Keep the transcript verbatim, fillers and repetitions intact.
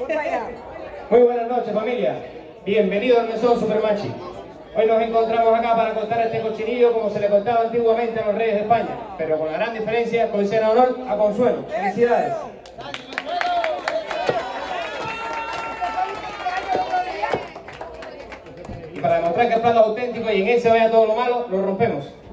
Muy buenas noches, familia. Bienvenidos al Mesón Supermachi. Hoy nos encontramos acá para contar este cochinillo como se le contaba antiguamente a los reyes de España, pero con la gran diferencia que hoy será honor a Consuelo. ¡Felicidades! Y para demostrar que el plato es auténtico y en él se vaya todo lo malo, lo rompemos.